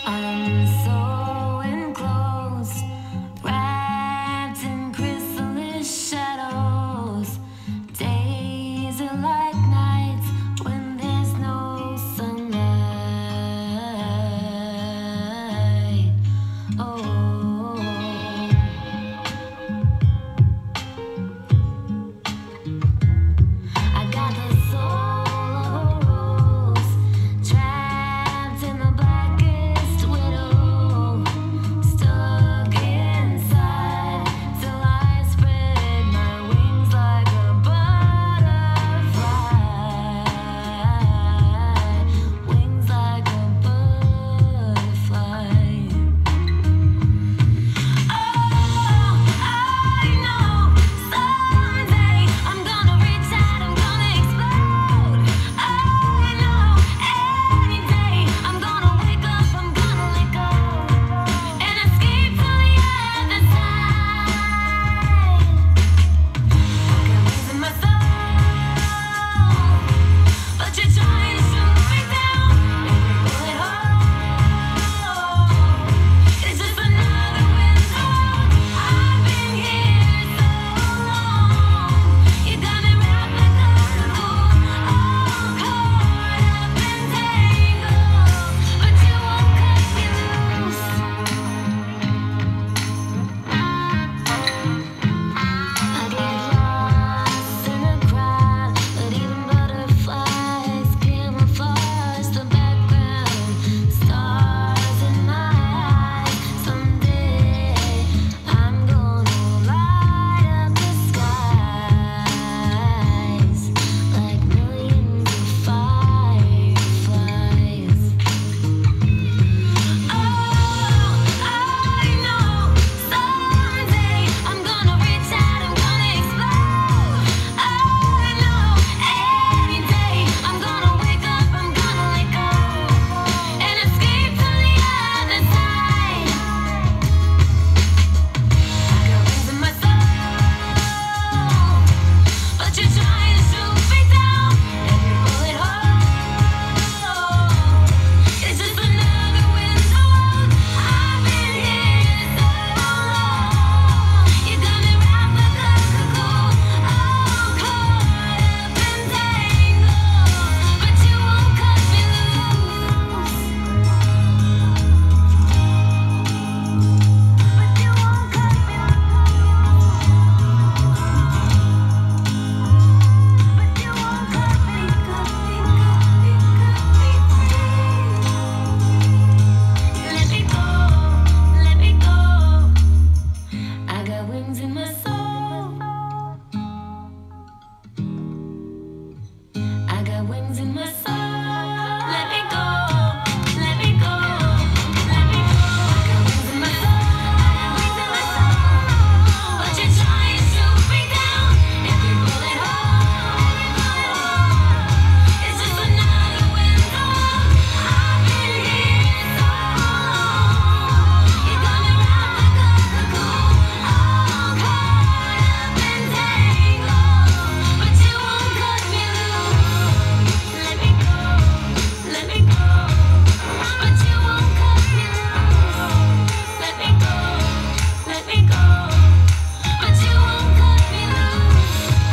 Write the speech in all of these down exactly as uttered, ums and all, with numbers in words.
I'm so enclosed, wrapped in chrysalis shadows. Days are like nights when there's no sunlight. Oh, I got the soul of a rose, trapped in the blackest widow, stuck inside till I spread my wings like a butterfly, wings like a butterfly. Oh, I know someday I'm gonna reach out, I'm gonna explode. I know any day I'm gonna wake up, I'm gonna let go and escape to the other side. Got wings in my soul, but you're trying to shoot me down. Every bullet hole is just another window. I've been here so long, you got me wrapped like a cocoon, all caught up and tangled, but you won't cut me loose. I get lost in a crowd, but even butterflies camouflage the background. Stars in my eyes, someday I'm gonna light up the skies like millions of fireflies. Oh, I know someday I'm gonna reach out, I'm gonna explode. I know any day I'm gonna wake up, I'm gonna let go and escape to the other side. I got wings in my soul, but you're trying to shoot me down. Every bullet hole is just another window. I've been here so long, you got me wrapped like a cocoon, all caught up and tangled, but you won't cut me loose. But you won't cut me But you won't cut me, cut me, cut me, cut me free. Let me go, let me go. I got wings in my soul. I got wings in my soul. Let me go, let me go, let me go. I got wings in my soul, wings in my soul, but you're trying to shoot me down. Every bullet hole is just another window. I've been here so long, you got me wrapped like a cocoon, all caught up and tangled, but you won't cut me loose. Let me go, let me go, but you won't cut me loose. Let me go, let me go, but you won't cut me loose.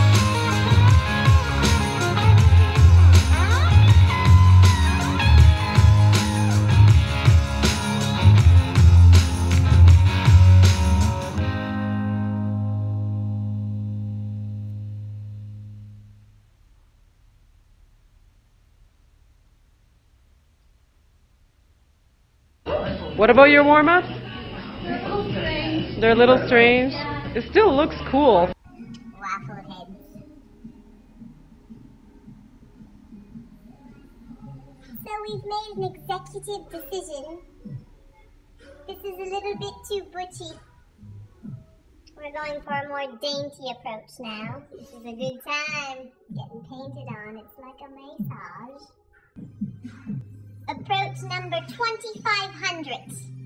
What about your warm-ups? They're a little strange. It still looks cool. Waffle heads. So we've made an executive decision. This is a little bit too butchy. We're going for a more dainty approach now. This is a good time. Getting painted on. It's like a massage. Approach number twenty-five hundred.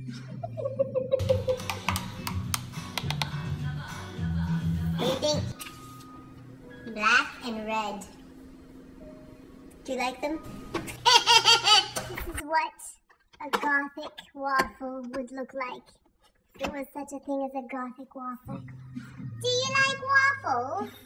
What do you think? Black and red. Do you like them? This is what a gothic waffle would look like. If there was such a thing as a gothic waffle. Do you like waffles?